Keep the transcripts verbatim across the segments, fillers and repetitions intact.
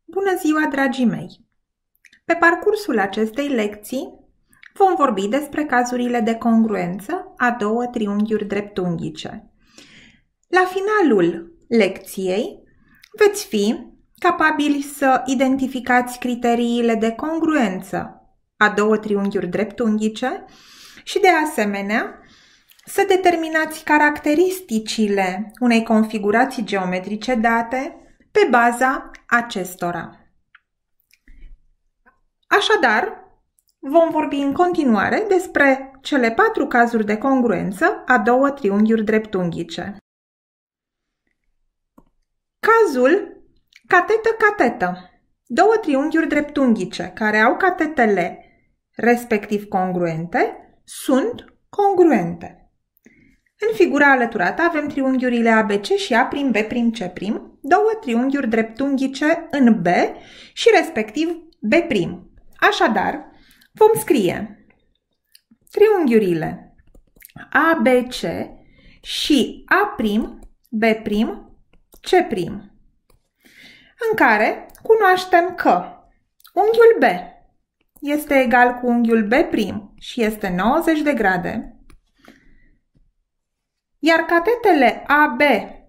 Bună ziua, dragii mei! Pe parcursul acestei lecții vom vorbi despre cazurile de congruență a două triunghiuri dreptunghice. La finalul lecției veți fi capabili să identificați criteriile de congruență a două triunghiuri dreptunghice și, de asemenea, să determinați caracteristicile unei configurații geometrice date pe baza acestora. Așadar, vom vorbi în continuare despre cele patru cazuri de congruență a două triunghiuri dreptunghice. Cazul catetă-catetă. Două triunghiuri dreptunghice care au catetele respectiv congruente sunt congruente. În figura alăturată avem triunghiurile A B C și A' B' C', două triunghiuri dreptunghice în B și respectiv B'. Așadar, vom scrie triunghiurile A B C și A' B' C', în care cunoaștem că unghiul B este egal cu unghiul B' și este nouăzeci de grade, iar catetele A B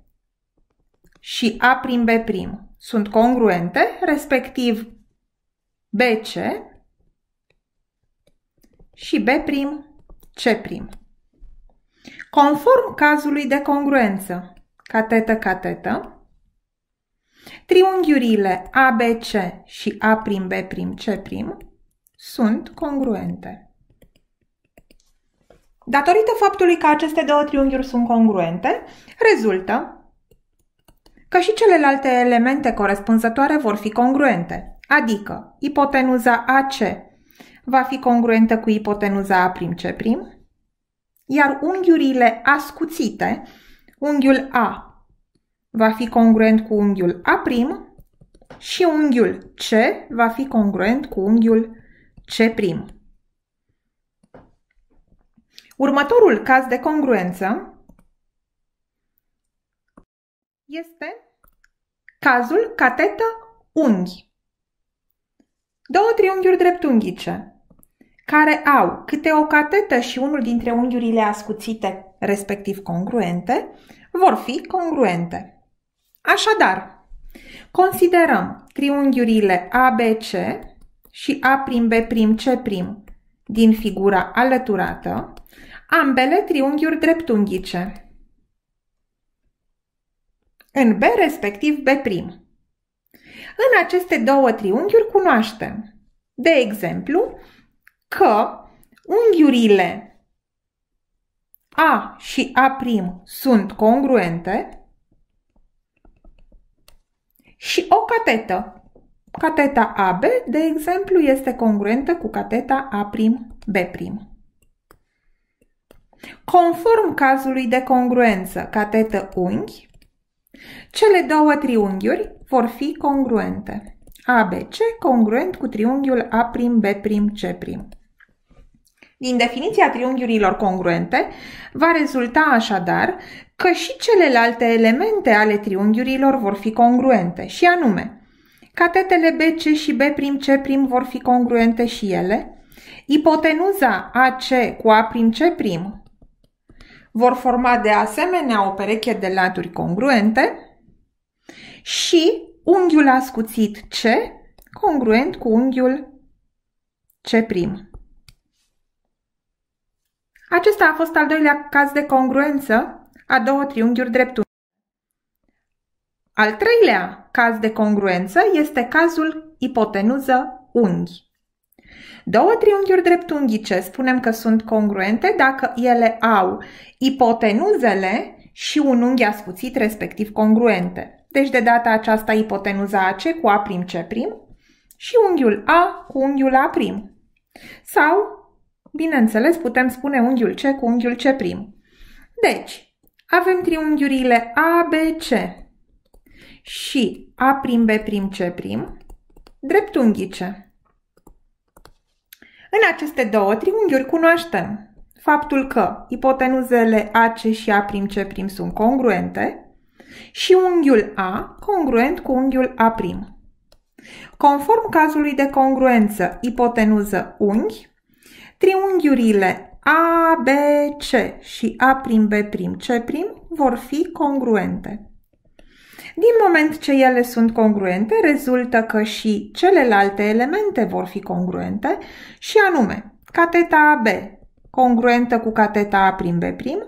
și A' B' sunt congruente, respectiv B C și B' C'. Conform cazului de congruență catetă-catetă, triunghiurile A B C și A' B' C' sunt congruente. Datorită faptului că aceste două triunghiuri sunt congruente, rezultă că și celelalte elemente corespunzătoare vor fi congruente, adică ipotenuza A C va fi congruentă cu ipotenuza A' C', iar unghiurile ascuțite, unghiul A va fi congruent cu unghiul A' și unghiul C va fi congruent cu unghiul C'. Următorul caz de congruență este cazul catetă-unghi. Două triunghiuri dreptunghice care au câte o catetă și unul dintre unghiurile ascuțite, respectiv congruente, vor fi congruente. Așadar, considerăm triunghiurile A B C și A' B' C' din figura alăturată, ambele triunghiuri dreptunghice în B, respectiv B'. În aceste două triunghiuri cunoaștem, de exemplu, că unghiurile A și A' sunt congruente și o catetă, cateta A B, de exemplu, este congruentă cu cateta A' B'. Conform cazului de congruență catetă-unghi, cele două triunghiuri vor fi congruente. A B C congruent cu triunghiul A' B' C'. Din definiția triunghiurilor congruente, va rezulta așadar că și celelalte elemente ale triunghiurilor vor fi congruente, și anume, catetele B C și B' C' vor fi congruente și ele, ipotenuza A C cu A' C' vor forma de asemenea o pereche de laturi congruente și unghiul ascuțit C congruent cu unghiul C'. Acesta a fost al doilea caz de congruență a două triunghiuri dreptunghice. Al treilea caz de congruență este cazul ipotenuză-unghi. Două triunghiuri dreptunghice spunem că sunt congruente dacă ele au ipotenuzele și un unghi ascuțit, respectiv congruente. Deci de data aceasta ipotenuza A C cu A' C' și unghiul A cu unghiul A'. Sau, bineînțeles, putem spune unghiul C cu unghiul C'. Deci, avem triunghiurile A B C și A' B' C' dreptunghice. În aceste două triunghiuri cunoaștem faptul că ipotenuzele A C și A' C' sunt congruente și unghiul A congruent cu unghiul A'. Conform cazului de congruență ipotenuză unghi, triunghiurile A B C și A' B' C' vor fi congruente. Din moment ce ele sunt congruente, rezultă că și celelalte elemente vor fi congruente, și anume cateta A B congruentă cu cateta A'B',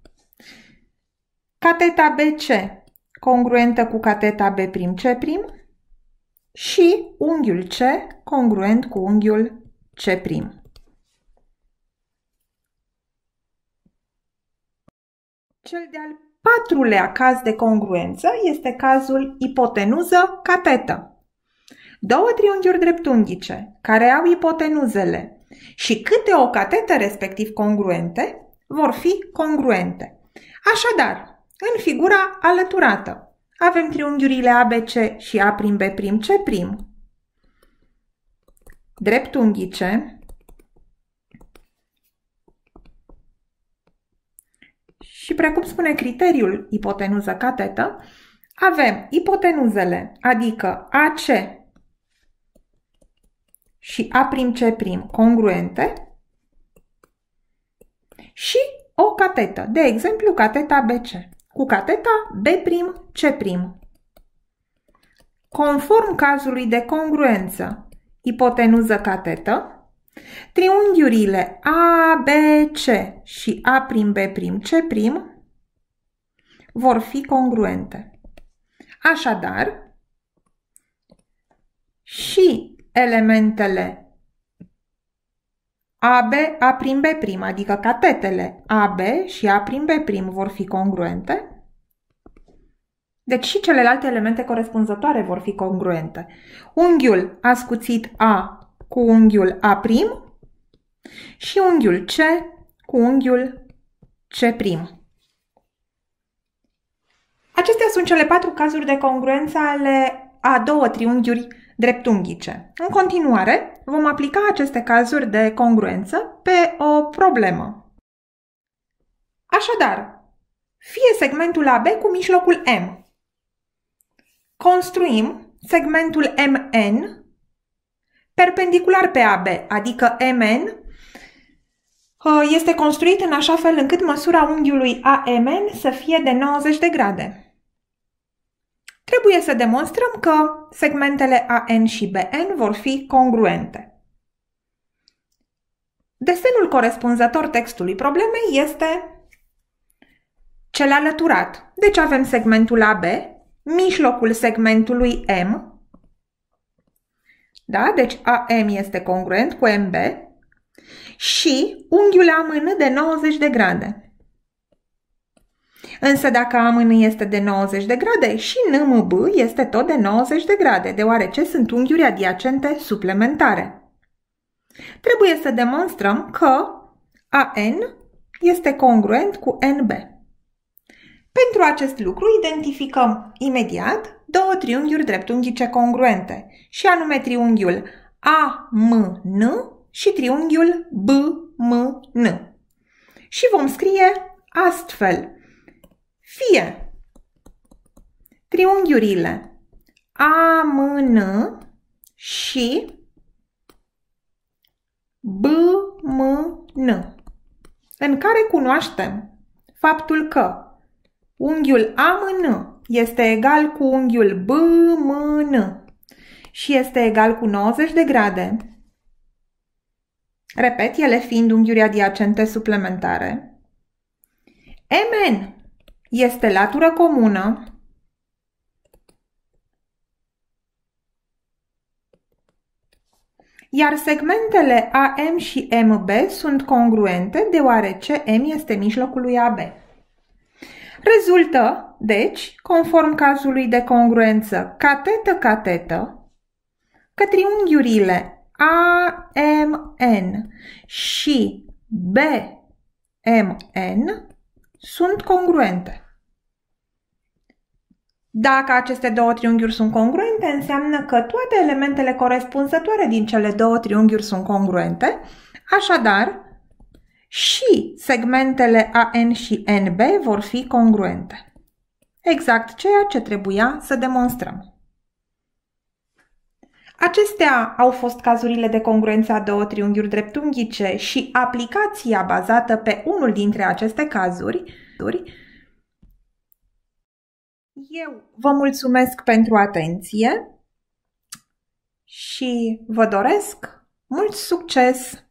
cateta B C congruentă cu cateta B'C' și unghiul C congruent cu unghiul C'. Cel de-al patrulea caz de congruență este cazul ipotenuză-catetă. Două triunghiuri dreptunghice care au ipotenuzele și câte o catetă respectiv congruente vor fi congruente. Așadar, în figura alăturată avem triunghiurile A B C și A'B' C' dreptunghice și, precum spune criteriul ipotenuză-catetă, avem ipotenuzele, adică A C și A'C' congruente și o catetă, de exemplu cateta B C cu cateta B'C'. Conform cazului de congruență ipotenuză-catetă, triunghiurile A B C și A'B' C' vor fi congruente. Așadar, și elementele A B, A'B', adică catetele A B și A'B' vor fi congruente, deci și celelalte elemente corespunzătoare vor fi congruente. Unghiul ascuțit A cu unghiul A' și unghiul C cu unghiul C'. Acestea sunt cele patru cazuri de congruență ale a două triunghiuri dreptunghice. În continuare, vom aplica aceste cazuri de congruență pe o problemă. Așadar, fie segmentul A B cu mijlocul M. Construim segmentul M N perpendicular pe A B, adică M N este construit în așa fel încât măsura unghiului A M N să fie de nouăzeci de grade. Trebuie să demonstrăm că segmentele A N și B N vor fi congruente. Desenul corespunzător textului problemei este cel alăturat. Deci avem segmentul A B, mijlocul segmentului M, da? Deci A M este congruent cu M B și unghiul A M N de nouăzeci de grade. Însă dacă A M N este de nouăzeci de grade, și N M B este tot de nouăzeci de grade, deoarece sunt unghiuri adiacente suplementare. Trebuie să demonstrăm că A N este congruent cu N B. Pentru acest lucru identificăm imediat două triunghiuri dreptunghice congruente, și anume triunghiul A M N și triunghiul B M N. Și vom scrie astfel: fie triunghiurile A M N și B M N, în care cunoaștem faptul că unghiul A M N este egal cu unghiul B M N și este egal cu nouăzeci de grade, repet, ele fiind unghiuri adiacente suplementare, M N este latură comună iar segmentele A M și M B sunt congruente deoarece M este mijlocul lui A B. Rezultă, deci, conform cazului de congruență catetă-catetă, că triunghiurile A M N și B M N sunt congruente. Dacă aceste două triunghiuri sunt congruente, înseamnă că toate elementele corespunzătoare din cele două triunghiuri sunt congruente, așadar și segmentele A N și N B vor fi congruente. Exact ceea ce trebuia să demonstrăm. Acestea au fost cazurile de congruență a două triunghiuri dreptunghice și aplicația bazată pe unul dintre aceste cazuri. Eu vă mulțumesc pentru atenție și vă doresc mult succes!